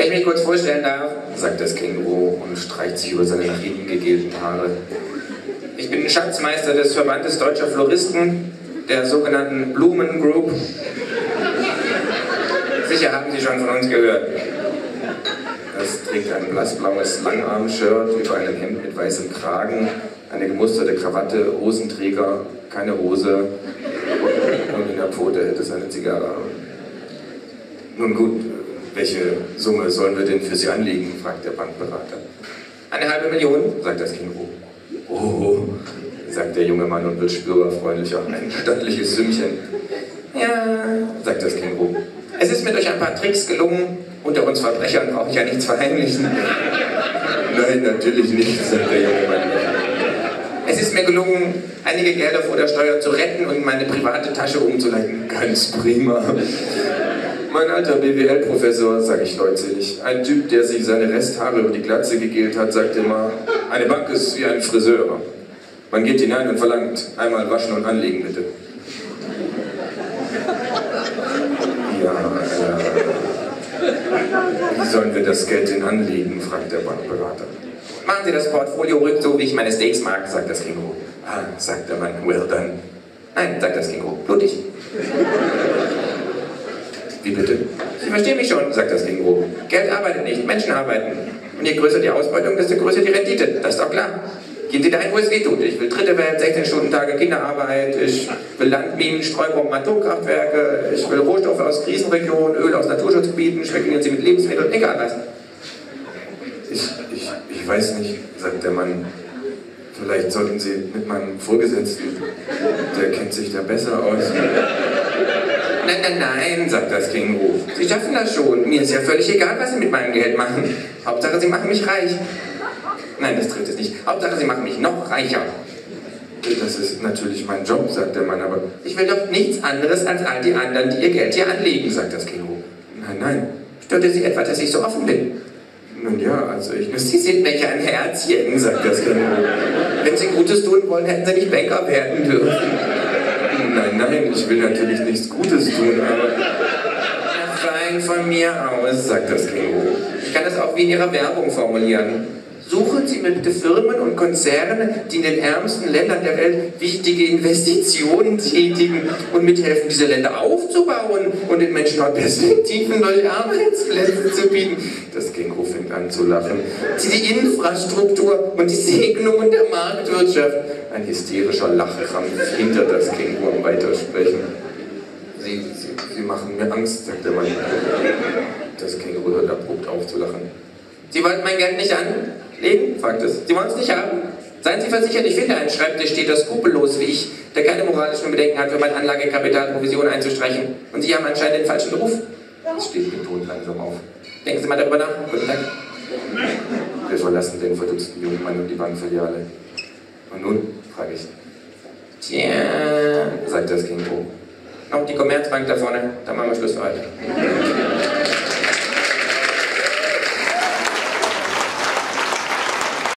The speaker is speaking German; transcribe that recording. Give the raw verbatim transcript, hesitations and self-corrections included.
ich mich kurz vorstellen darf, sagt das Känguru und streicht sich über seine nach hinten gegelten Haare. Ich bin Schatzmeister des Verbandes Deutscher Floristen, der sogenannten Blumen Group. Sicher haben Sie schon von uns gehört. Das trägt ein blassblaues Langarm-Shirt über einem Hemd mit weißem Kragen, eine gemusterte Krawatte, Hosenträger, keine Hose und in der Pfote hätte es eine Zigarre. Nun gut, welche Summe sollen wir denn für Sie anlegen, fragt der Bankberater. Eine halbe Million, sagt das Känguru. Oh, sagt der junge Mann und wird spürerfreundlicher. Ein stattliches Sümmchen. Ja, sagt das Känguru. Es ist mir durch ein paar Tricks gelungen. Unter uns Verbrechern brauche ich ja nichts verheimlichen. Nein, natürlich nicht, sagt der junge Mann. Es ist mir gelungen, einige Gelder vor der Steuer zu retten und in meine private Tasche umzuleiten. Ganz prima. Mein alter B W L-Professor, sage ich leutselig, ein Typ, der sich seine Resthaare über die Glatze gegelt hat, sagt immer, eine Bank ist wie ein Friseur. Man geht hinein und verlangt, einmal waschen und anlegen, bitte. Ja, äh, wie sollen wir das Geld denn anlegen, fragt der Bankberater. Machen Sie das Portfolio rück, so wie ich meine Steaks mag, sagt das Känguru. Ah, sagt der Mann, well done. Nein, sagt das Känguru, blutig. Wie bitte? Sie verstehen mich schon, sagt das Känguru. Geld arbeitet nicht, Menschen arbeiten. Und je größer die Ausbeutung, desto größer die Rendite. Das ist doch klar. Gehen Sie dahin, wo es weh tut. Ich will dritte Welt, sechzehn Stunden Tage Kinderarbeit, ich will Landminen, Streubomben, Atomkraftwerke, ich will Rohstoffe aus Krisenregionen, Öl aus Naturschutzgebieten, spekulieren Sie mit Lebensmitteln, egal was. Ich, ich, ich weiß nicht, sagt der Mann. Vielleicht sollten Sie mit meinem Vorgesetzten, der kennt sich da besser aus. Nein, nein, nein, sagt das Känguru. Sie schaffen das schon. Mir ist ja völlig egal, was Sie mit meinem Geld machen. Hauptsache, Sie machen mich reich. Nein, das trifft es nicht. Hauptsache, Sie machen mich noch reicher. Das ist natürlich mein Job, sagt der Mann, aber ich will doch nichts anderes als all die anderen, die ihr Geld hier anlegen, sagt das Känguru. Nein, nein. Störte Sie etwa, dass ich so offen bin? Nun ja, also ich... Sie sind welche ein Herzchen, sagt das Känguru. Wenn Sie Gutes tun wollen, hätten Sie nicht Banker werden dürfen. Nein, nein, ich will natürlich nichts Gutes tun, aber... Fein von mir aus, sagt das Känguru. Ich kann das auch wie in Ihrer Werbung formulieren. Suchen Sie mir bitte Firmen und Konzerne, die in den ärmsten Ländern der Welt wichtige Investitionen tätigen und mithelfen, diese Länder aufzubauen und den Menschen dort Perspektiven durch Arbeitsplätze zu bieten. Das Känguru fängt an zu lachen. Die Infrastruktur und die Segnungen der Marktwirtschaft. Ein hysterischer Lachkrampf hinter das Känguru am Weitersprechen. Sie, Sie, Sie machen mir Angst, sagt der Mann. Das Känguru hört abrupt auf zu lachen. Sie wollten mein Geld nicht anlegen? Fragt es. Sie wollen es nicht haben? Seien Sie versichert, ich finde einen Schreibtisch steht das skrupellos wie ich, der keine moralischen Bedenken hat, für mein Anlagekapital Provision einzustreichen. Und Sie haben anscheinend den falschen Beruf. Es steht betont langsam auf. Denken Sie mal darüber nach. Guten Tag. Wir verlassen den verdutzten jungen Mann und die Bankfiliale. Und nun? Frage ich. Tja, sagt das Känguru. Noch die Commerzbank da vorne, da machen wir Schluss für heute.